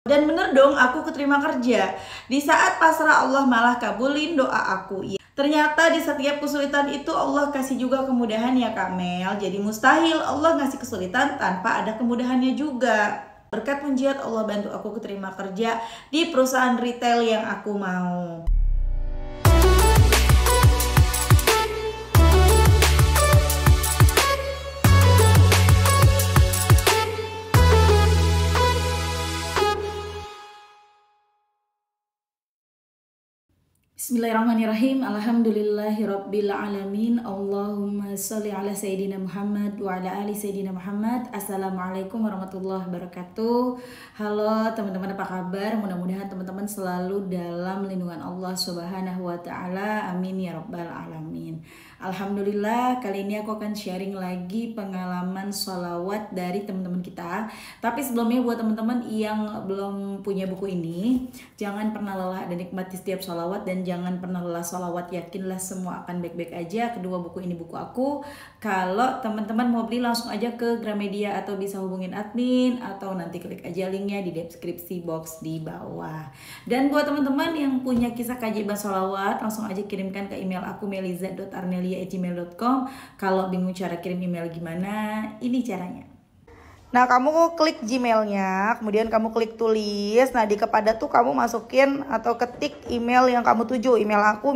Dan bener dong, aku keterima kerja. Di saat pasrah Allah malah kabulin doa aku. Ternyata di setiap kesulitan itu Allah kasih juga kemudahan ya Kak Mel. Jadi mustahil Allah ngasih kesulitan tanpa ada kemudahannya juga. Berkat pujian Allah bantu aku keterima kerja di perusahaan retail yang aku mau. Bismillahirrahmanirrahim. Alhamdulillahirabbil alamin. Allahumma sholli ala sayyidina Muhammad wa ala ali sayyidina Muhammad. Assalamualaikum warahmatullahi wabarakatuh. Halo teman-teman, apa kabar? Mudah-mudahan teman-teman selalu dalam lindungan Allah Subhanahu wa taala. Amin ya rabbal alamin. Alhamdulillah, kali ini aku akan sharing lagi pengalaman sholawat dari teman-teman kita. Tapi sebelumnya buat teman-teman yang belum punya buku ini, jangan pernah lelah dan nikmati setiap sholawat, dan jangan pernah lelah sholawat, yakinlah semua akan baik-baik aja. Kedua buku ini buku aku. Kalau teman-teman mau beli langsung aja ke Gramedia atau bisa hubungin admin, atau nanti klik aja linknya di deskripsi box di bawah. Dan buat teman-teman yang punya kisah keajaiban sholawat, langsung aja kirimkan ke email aku meliza.arnelia@gmail.com. Kalau bingung cara kirim email gimana, ini caranya. Nah, kamu klik Gmailnya, kemudian kamu klik tulis. Nah, di kepada tuh kamu masukin atau ketik email yang kamu tuju. Email aku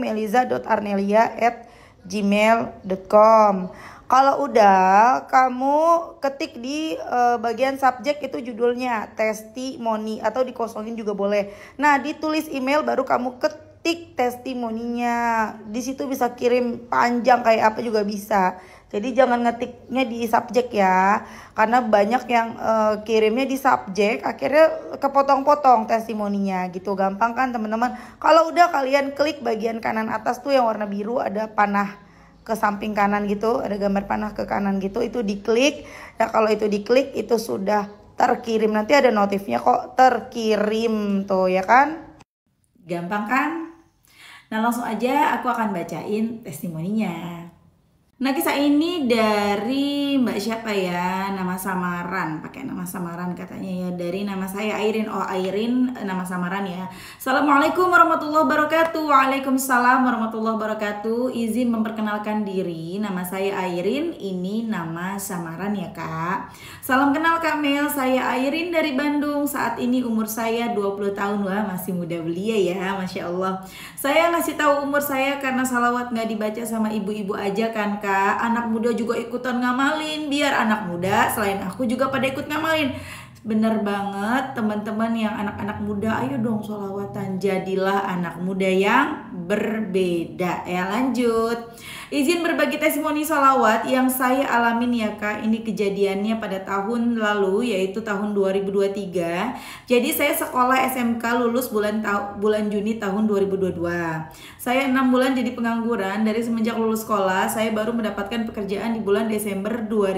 meliza.arnelia@gmail.com. Kalau udah, kamu ketik di bagian subjek itu judulnya testimoni, atau dikosongin juga boleh. Nah, ditulis email baru kamu ketik testimoninya. Di situ bisa kirim panjang kayak apa juga bisa. Jadi jangan ngetiknya di subjek ya, karena banyak yang kirimnya di subjek, akhirnya kepotong-potong testimoninya gitu. Gampang kan teman-teman? Kalau udah, kalian klik bagian kanan atas tuh yang warna biru, ada panah ke samping kanan gitu, ada gambar panah ke kanan gitu, itu diklik. Nah, kalau itu diklik itu sudah terkirim, nanti ada notifnya kok terkirim tuh ya kan? Gampang kan? Nah, langsung aja aku akan bacain testimoninya. Nah, kisah ini dari Mbak siapa ya, nama samaran, pakai nama samaran katanya ya, dari nama saya Airin. Oh, Airin nama samaran ya. Assalamualaikum warahmatullahi wabarakatuh. Waalaikumsalam warahmatullahi wabarakatuh. Izin memperkenalkan diri, nama saya Airin, ini nama samaran ya Kak. Salam kenal Kak Mel, saya Airin dari Bandung. Saat ini umur saya 20 tahun. Wah, masih muda belia ya, Masya Allah. Saya ngasih tahu umur saya karena salawat nggak dibaca sama ibu-ibu aja kan Kak. Anak muda juga ikutan ngamalin, biar anak muda selain aku juga pada ikut ngamalin. Bener banget teman-teman yang anak-anak muda, ayo dong sholawatan, jadilah anak muda yang berbeda. Ya, lanjut. Izin berbagi testimoni sholawat yang saya alamin ya Kak. Ini kejadiannya pada tahun lalu, yaitu tahun 2023. Jadi saya sekolah SMK lulus bulan Juni tahun 2022. Saya 6 bulan jadi pengangguran. Dari semenjak lulus sekolah, saya baru mendapatkan pekerjaan di bulan Desember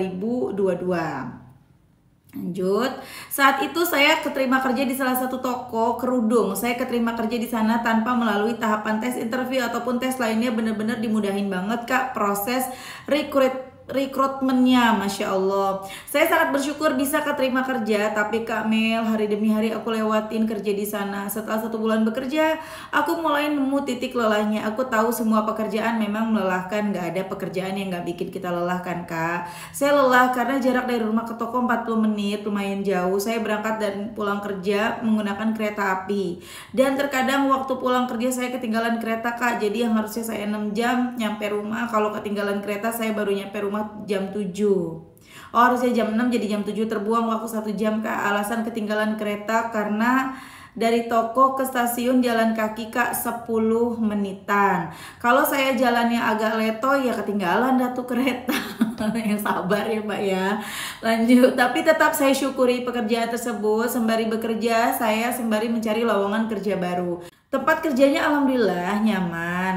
2022. Lanjut, saat itu saya keterima kerja di salah satu toko kerudung. Saya keterima kerja di sana tanpa melalui tahapan tes interview ataupun tes lainnya. Bener-bener dimudahin banget Kak proses rekrutmennya, Masya Allah. Saya sangat bersyukur bisa keterima kerja. Tapi Kak Mel, hari demi hari aku lewatin kerja di sana. Setelah 1 bulan bekerja, aku mulai nemu titik lelahnya. Aku tahu semua pekerjaan memang melelahkan. Gak ada pekerjaan yang gak bikin kita lelah kan Kak. Saya lelah karena jarak dari rumah ke toko 40 menit, lumayan jauh. Saya berangkat dan pulang kerja menggunakan kereta api. Dan terkadang waktu pulang kerja saya ketinggalan kereta Kak. Jadi yang harusnya saya 6 jam nyampe rumah, kalau ketinggalan kereta saya baru nyampe rumah jam 7. Oh, harusnya jam 6 jadi jam 7, terbuang waktu 1 jam Kak. Alasan ketinggalan kereta karena dari toko ke stasiun jalan kaki Kak 10 menitan. Kalau saya jalannya agak leto ya ketinggalan dah tuh kereta. Yang sabar ya Mbak ya. Lanjut, tapi tetap saya syukuri pekerjaan tersebut. Sembari bekerja saya sembari mencari lowongan kerja baru. Tempat kerjanya alhamdulillah nyaman.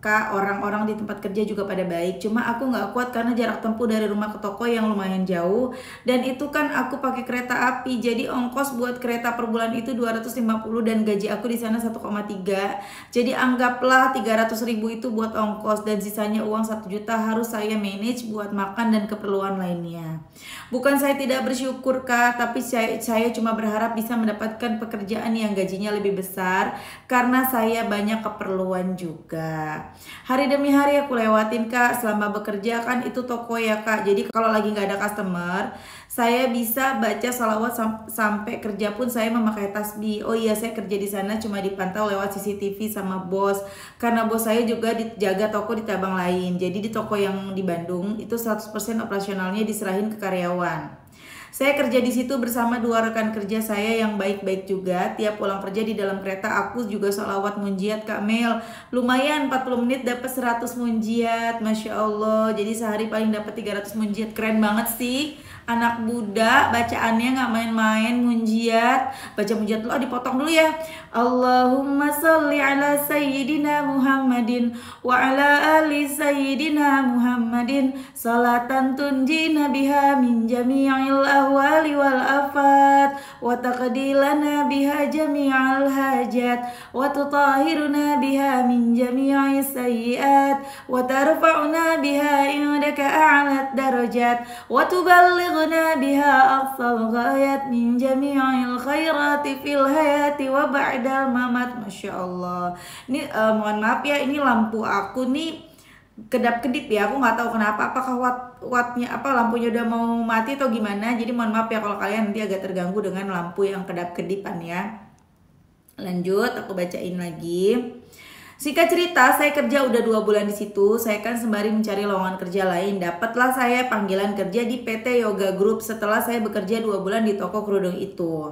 Kak, orang-orang di tempat kerja juga pada baik. Cuma aku nggak kuat karena jarak tempuh dari rumah ke toko yang lumayan jauh. Dan itu kan aku pakai kereta api. Jadi ongkos buat kereta per bulan itu 250 dan gaji aku di sana 1,3. Jadi anggaplah 300.000 itu buat ongkos dan sisanya uang 1 juta harus saya manage buat makan dan keperluan lainnya. Bukan saya tidak bersyukur Kak, tapi saya cuma berharap bisa mendapatkan pekerjaan yang gajinya lebih besar karena saya banyak keperluan juga. Hari demi hari aku lewatin Kak selama bekerja, kan itu toko ya Kak. Jadi kalau lagi nggak ada customer, saya bisa baca salawat sampai kerja pun saya memakai tasbih. Oh iya, saya kerja di sana cuma dipantau lewat CCTV sama bos. Karena bos saya juga dijaga toko di cabang lain. Jadi di toko yang di Bandung itu 100% operasionalnya diserahin ke karyawan. Saya kerja di situ bersama 2 rekan kerja saya yang baik-baik juga. Tiap pulang kerja di dalam kereta aku juga sholawat munjiat Kak Mel. Lumayan 40 menit dapat 100 munjiat. Masya Allah. Jadi sehari paling dapat 300 munjiat. Keren banget sih. Anak muda bacaannya nggak main-main. Munjiat. Baca munjiat dulu, dipotong dulu ya. Allahumma sholli ala sayyidina Muhammadin wa ala ali sayyidina Muhammadin salatan tunjina biha min jami'il ahwali wal afat wa taqdilana biha jami'al hajat wa tutahhiruna biha min jami'i sayyiat wa tarfa'una biha indaka a'lat darajat wa tuballighuna biha aqsal ghayat min jami'il khairati fil hayati wa ba'dal mamat. Masya Allah. Ini mohon maaf ya, ini lampu aku nih kedap-kedip ya, aku nggak tahu kenapa, apakah wattnya lampunya udah mau mati atau gimana. Jadi mohon maaf ya kalau kalian nanti agak terganggu dengan lampu yang kedap-kedipan ya. Lanjut, aku bacain lagi. Singkat cerita, saya kerja udah 2 bulan di situ. Saya kan sembari mencari lowongan kerja lain. Dapatlah saya panggilan kerja di PT Yoga Group setelah saya bekerja 2 bulan di toko kerudung itu.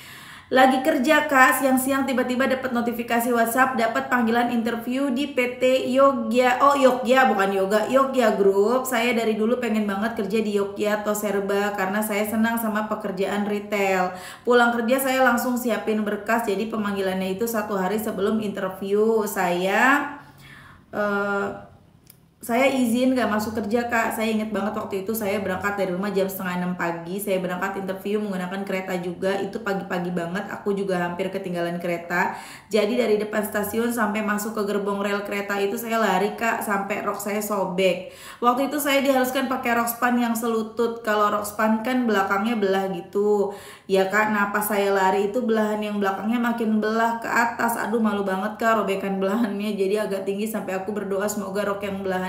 Lagi kerja Kak, siang-siang tiba-tiba dapat notifikasi WhatsApp, dapat panggilan interview di PT Yogya Group. Saya dari dulu pengen banget kerja di Yogya atau Serba karena saya senang sama pekerjaan retail. Pulang kerja saya langsung siapin berkas, jadi pemanggilannya itu 1 hari sebelum interview. Saya izin gak masuk kerja Kak. Saya inget banget waktu itu saya berangkat dari rumah jam 5:30 pagi. Saya berangkat interview menggunakan kereta juga. Itu pagi-pagi banget, aku juga hampir ketinggalan kereta. Jadi dari depan stasiun sampai masuk ke gerbong rel kereta itu saya lari Kak, sampai rok saya sobek. Waktu itu saya diharuskan pakai rok span yang selutut. Kalau rok span kan belakangnya belah gitu ya Kak. Nah pas saya lari itu belahan yang belakangnya makin belah ke atas. Aduh malu banget Kak, robekan belahannya jadi agak tinggi. Sampai aku berdoa semoga rok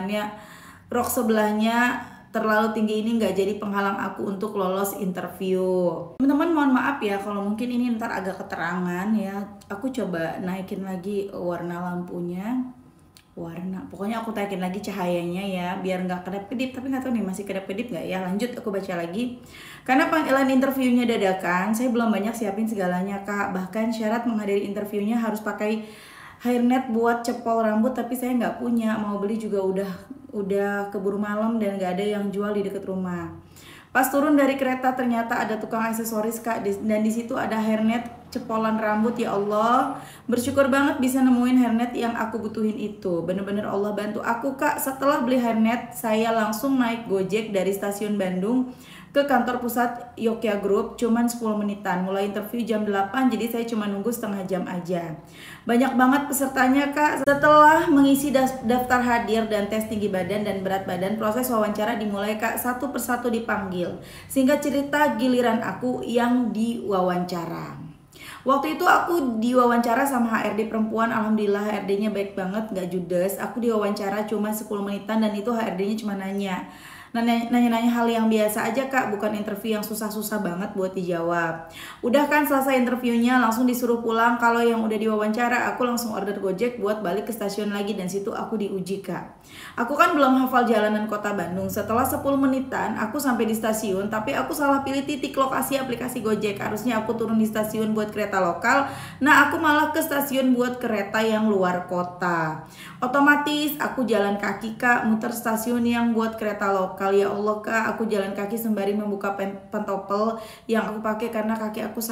sebelahnya terlalu tinggi ini nggak jadi penghalang aku untuk lolos interview. Teman-teman mohon maaf ya kalau mungkin ini ntar agak keterangan ya. Aku coba naikin lagi warna lampunya. Pokoknya aku naikin lagi cahayanya ya biar nggak kedap-kedip. Tapi nggak tahu nih masih kedap-kedip nggak ya. Lanjut aku baca lagi. Karena panggilan interviewnya dadakan, saya belum banyak siapin segalanya Kak. Bahkan syarat menghadiri interviewnya harus pakai hairnet buat cepol rambut, tapi saya nggak punya. Mau beli juga udah keburu malam dan nggak ada yang jual di deket rumah. Pas turun dari kereta ternyata ada tukang aksesoris Kak, dan di situ ada hairnet cepolan rambut. Ya Allah, bersyukur banget bisa nemuin hairnet yang aku butuhin itu. Bener-bener Allah bantu aku Kak. Setelah beli hairnet, saya langsung naik Gojek dari stasiun Bandung ke kantor pusat Yogya Group, cuman 10 menitan. Mulai interview jam 8, jadi saya cuma nunggu setengah jam aja. Banyak banget pesertanya Kak. Setelah mengisi daftar hadir dan tes tinggi badan dan berat badan, proses wawancara dimulai Kak, satu persatu dipanggil. Singkat cerita, giliran aku yang diwawancara. Waktu itu aku diwawancara sama HRD perempuan. Alhamdulillah HRD-nya baik banget, gak judes. Aku diwawancara cuma 10 menitan dan itu HRD-nya cuma nanya hal yang biasa aja Kak, bukan interview yang susah-susah banget buat dijawab. Udah kan selesai interviewnya langsung disuruh pulang. Kalau yang udah diwawancara aku langsung order Gojek buat balik ke stasiun lagi, dan situ aku diuji Kak. Aku kan belum hafal jalanan kota Bandung. Setelah 10 menitan aku sampai di stasiun, tapi aku salah pilih titik lokasi aplikasi Gojek. Harusnya aku turun di stasiun buat kereta lokal, nah aku malah ke stasiun buat kereta yang luar kota. Otomatis aku jalan kaki Kak, muter stasiun yang buat kereta lokal. Ya Allah Kak, aku jalan kaki sembari membuka pentopel yang aku pakai karena kaki aku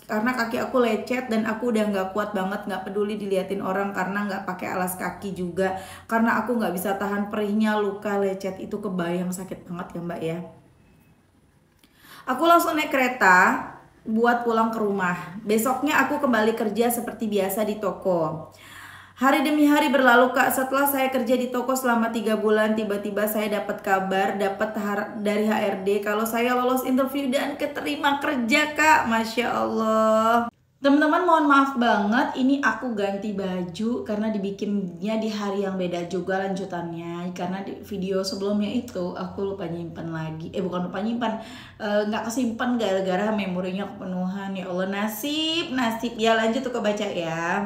karena kaki aku lecet dan aku udah nggak kuat banget, nggak peduli diliatin orang karena nggak pakai alas kaki juga, karena aku nggak bisa tahan perihnya, luka lecet itu kebayang sakit banget ya Mbak ya. Aku langsung naik kereta buat pulang ke rumah. Besoknya aku kembali kerja seperti biasa di toko. Hari demi hari berlalu Kak, setelah saya kerja di toko selama 3 bulan, tiba-tiba saya dapat kabar, dari HRD kalau saya lolos interview dan keterima kerja Kak. Masya Allah. Teman-teman mohon maaf banget, ini aku ganti baju karena dibikinnya di hari yang beda juga lanjutannya. Karena di video sebelumnya itu aku lupa nyimpan lagi, bukan lupa nyimpan, nggak kesimpan gara-gara memorinya kepenuhan. Ya Allah, nasib ya. Lanjut tuh kebaca ya.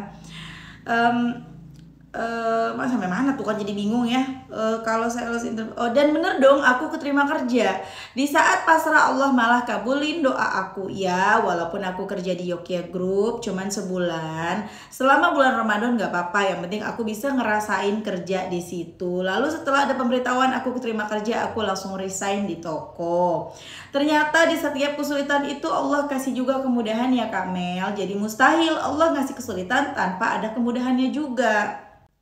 Sampai mana tuh kan jadi bingung ya. Kalau saya lulus interview, dan bener dong aku keterima kerja. Di saat pasrah Allah malah kabulin doa aku ya, walaupun aku kerja di Yogya Group cuman sebulan. Selama bulan Ramadan nggak apa-apa, yang penting aku bisa ngerasain kerja di situ. Lalu setelah ada pemberitahuan aku keterima kerja, aku langsung resign di toko. Ternyata di setiap kesulitan itu Allah kasih juga kemudahan ya Kak Mel. Jadi mustahil Allah ngasih kesulitan tanpa ada kemudahannya juga.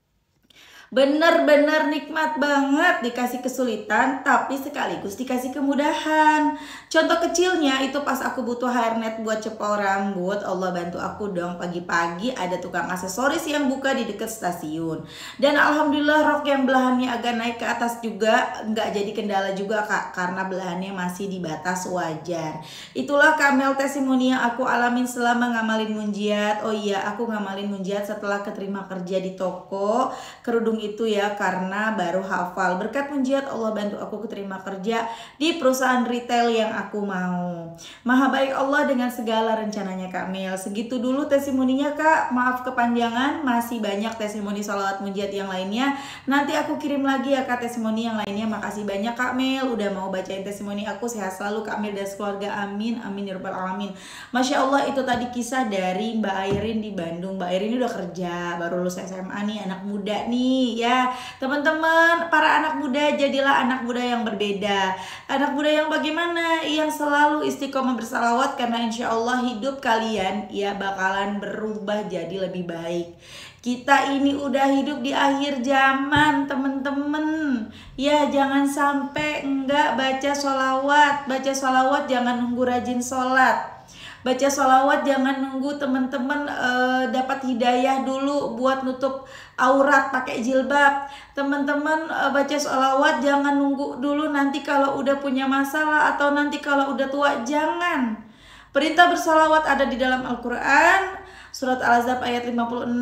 Bener-bener nikmat banget dikasih kesulitan tapi sekaligus dikasih kemudahan. Contoh kecilnya itu pas aku butuh hairnet buat cepol rambut, Allah bantu aku dong, pagi-pagi ada tukang aksesoris yang buka di dekat stasiun. Dan alhamdulillah rok yang belahannya agak naik ke atas juga nggak jadi kendala juga Kak, karena belahannya masih di batas wajar. Itulah Kamel testimoni yang aku alamin selama ngamalin munjiat. Oh iya, aku ngamalin munjiat setelah keterima kerja di toko kerudung itu ya, karena baru hafal. Berkat munjiat Allah bantu aku keterima kerja di perusahaan retail yang aku mau. Maha baik Allah dengan segala rencananya Kak Mel. Segitu dulu testimoninya Kak, maaf kepanjangan, masih banyak testimoni sholawat munjiat yang lainnya. Nanti aku kirim lagi ya Kak testimoni yang lainnya. Makasih banyak Kak Mel udah mau bacain testimoni aku. Sehat selalu Kak Mel dan keluarga, amin amin ya rabbal alamin. Masya Allah, itu tadi kisah dari Mbak Airin di Bandung. Mbak Airin ini udah kerja, baru lulus SMA nih, anak muda nih ya. Teman-teman, para anak muda, jadilah anak muda yang berbeda. Anak muda yang bagaimana? Yang selalu istiqomah bersalawat, karena insya Allah hidup kalian ya bakalan berubah jadi lebih baik. Kita ini udah hidup di akhir zaman teman-teman. Ya jangan sampai enggak baca sholawat. Baca sholawat jangan nunggu rajin sholat. Baca sholawat jangan nunggu teman-teman dapat hidayah dulu buat nutup aurat pakai jilbab. Teman-teman baca sholawat jangan nunggu dulu nanti kalau udah punya masalah atau nanti kalau udah tua. Jangan. Perintah bersalawat ada di dalam Al-Quran, surat Al-Ahzab ayat 56.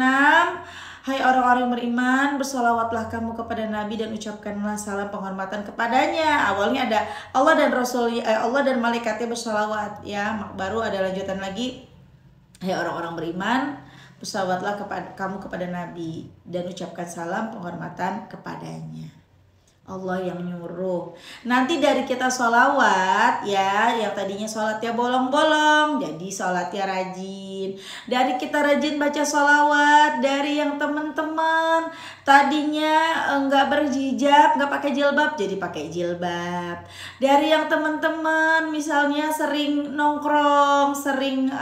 Hai orang-orang yang beriman, bersolawatlah kamu kepada Nabi dan ucapkanlah salam penghormatan kepadanya. Awalnya ada Allah dan Rasul, Allah dan malaikatnya bersolawat ya. Baru ada lanjutan lagi. Hai orang-orang beriman, bersolawatlah kamu kepada Nabi dan ucapkan salam penghormatan kepadanya. Allah yang nyuruh. Nanti dari kita sholawat ya, yang tadinya sholatnya bolong-bolong jadi sholatnya rajin. Dari kita rajin baca sholawat, dari yang teman-teman tadinya nggak berhijab, nggak pakai jilbab jadi pakai jilbab. Dari yang teman-teman misalnya sering nongkrong, sering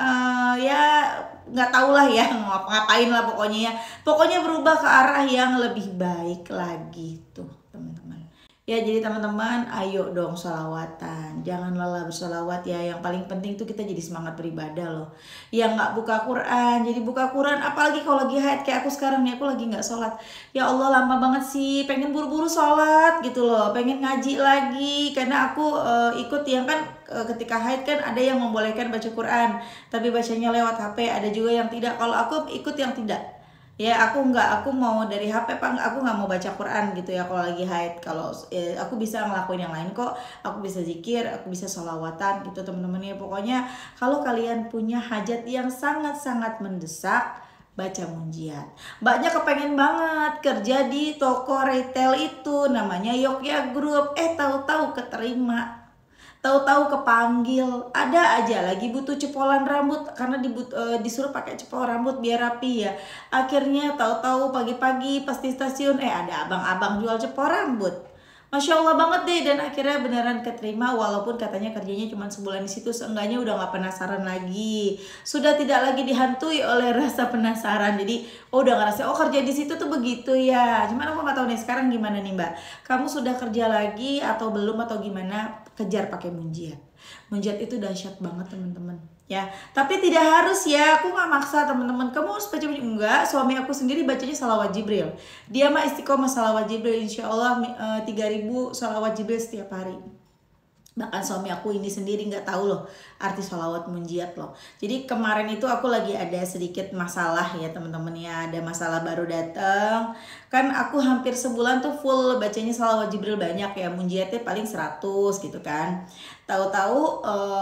ya nggak tau lah ya ngapain lah pokoknya ya. Pokoknya berubah ke arah yang lebih baik lagi tuh teman-teman. Ya jadi teman-teman ayo dong sholawatan, jangan lelah bersolawat ya. Yang paling penting tuh kita jadi semangat beribadah loh. Yang nggak buka Quran jadi buka Quran, apalagi kalau lagi haid kayak aku sekarang nih, aku lagi nggak sholat. Ya Allah lama banget sih, pengen buru-buru sholat gitu loh, pengen ngaji lagi. Karena aku ikut yang kan ketika haid kan ada yang membolehkan baca Quran tapi bacanya lewat HP, ada juga yang tidak. Kalau aku ikut yang tidak. Ya aku mau dari HP aku nggak mau baca Quran gitu ya kalau lagi haid. Kalau aku bisa ngelakuin yang lain kok, aku bisa zikir, aku bisa sholawatan gitu teman-teman ya. Pokoknya kalau kalian punya hajat yang sangat-sangat mendesak, baca munjiat. Mbaknya kepengen banget kerja di toko retail itu namanya Yogya Group, tahu-tahu keterima. Tahu-tahu kepanggil, ada aja lagi butuh cepolan rambut karena disuruh pakai cepol rambut biar rapi ya. Akhirnya tahu-tahu pagi-pagi pas di stasiun ada abang-abang jual cepol rambut. Masya Allah banget deh, dan akhirnya beneran keterima walaupun katanya kerjanya cuma sebulan di situ. Seenggaknya udah nggak penasaran lagi, sudah tidak lagi dihantui oleh rasa penasaran. Jadi udah ngerasa oh kerja di situ tuh begitu ya. Cuman aku nggak tahu nih sekarang gimana nih Mbak. Kamu sudah kerja lagi atau belum atau gimana? Kejar pakai munjiat. Munjiat itu dahsyat banget teman-teman. Ya, tapi tidak harus ya, aku nggak maksa teman-teman kamu harus baca munjiat. Enggak, suami aku sendiri bacanya salawat Jibril. Dia mah istiqomah salawat Jibril, insya Allah 3000 salawat Jibril setiap hari. Bahkan suami aku ini sendiri nggak tahu loh arti sholawat munjiat loh. Jadi kemarin itu aku lagi ada sedikit masalah ya teman-teman ya, ada masalah baru datang. Kan aku hampir sebulan tuh full bacanya sholawat Jibril banyak ya, munjiatnya paling 100 gitu kan. Tahu-tahu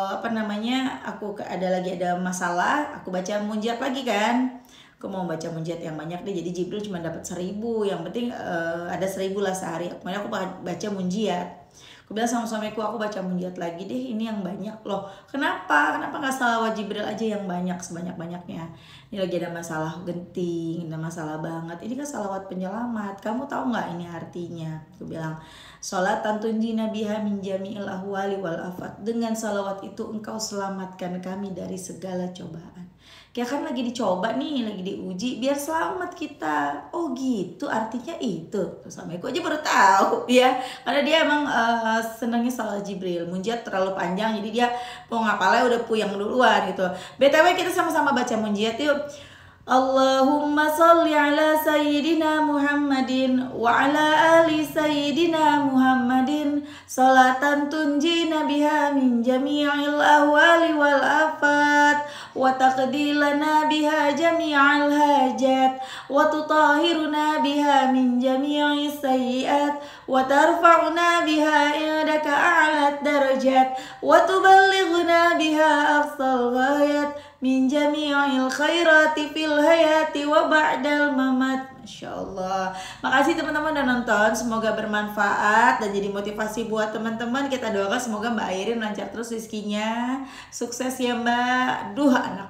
aku ada masalah, aku baca munjiat lagi kan. Aku mau baca munjiat yang banyak deh, jadi Jibril cuma dapat 1000, yang penting ada 1000 lah sehari. Kemudian aku baca munjiat. Aku bilang sama suamiku, aku baca munjiat lagi deh, ini yang banyak loh. Kenapa nggak salawat Jibril aja yang banyak, sebanyak-banyaknya. Ini lagi ada masalah genting, ada masalah banget. Ini kan salawat penyelamat, kamu tahu nggak ini artinya? Aku bilang, sholatan tunjina biha min jami'il ahwali wal afat. Dengan salawat itu engkau selamatkan kami dari segala cobaan. Ya kan lagi dicoba nih, lagi diuji biar selamat kita. Oh gitu artinya itu. Terus suamiku aja baru tahu ya. Karena dia emang senangnya salawat Jibril. Munjiat terlalu panjang jadi dia mau ngapalnya udah puyeng duluan gitu. BTW kita sama-sama baca munjiat yuk. Allahumma salli ala sayyidina Muhammadin wa ala ali sayyidina Muhammadin salatan tunjina biha min jami'il ahwali wal afat wa taqdilana biha jami'al hajat wa tutahhiruna biha min jami'is sayyiat wa tarfa'una biha indaka a'lat darajat wa tuballighuna biha aqsal ghayat min jami'il khairati fil hayati wa ba'dal mamat. Masya Allah. Makasih teman-teman udah nonton, semoga bermanfaat dan jadi motivasi buat teman-teman. Kita doakan semoga Mbak Airin lancar terus rezekinya, sukses ya Mbak. Duh anak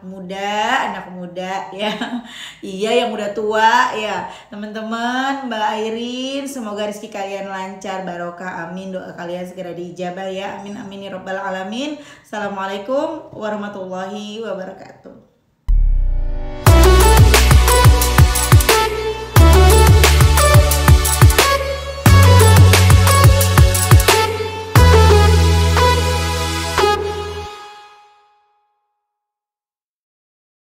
muda ya. Iya yang udah tua ya teman-teman. Mbak Airin semoga rezeki kalian lancar, barokah, amin. Doa kalian segera diijabah ya, amin amin ya rabbal alamin. Assalamualaikum warahmatullahi wabarakatuh.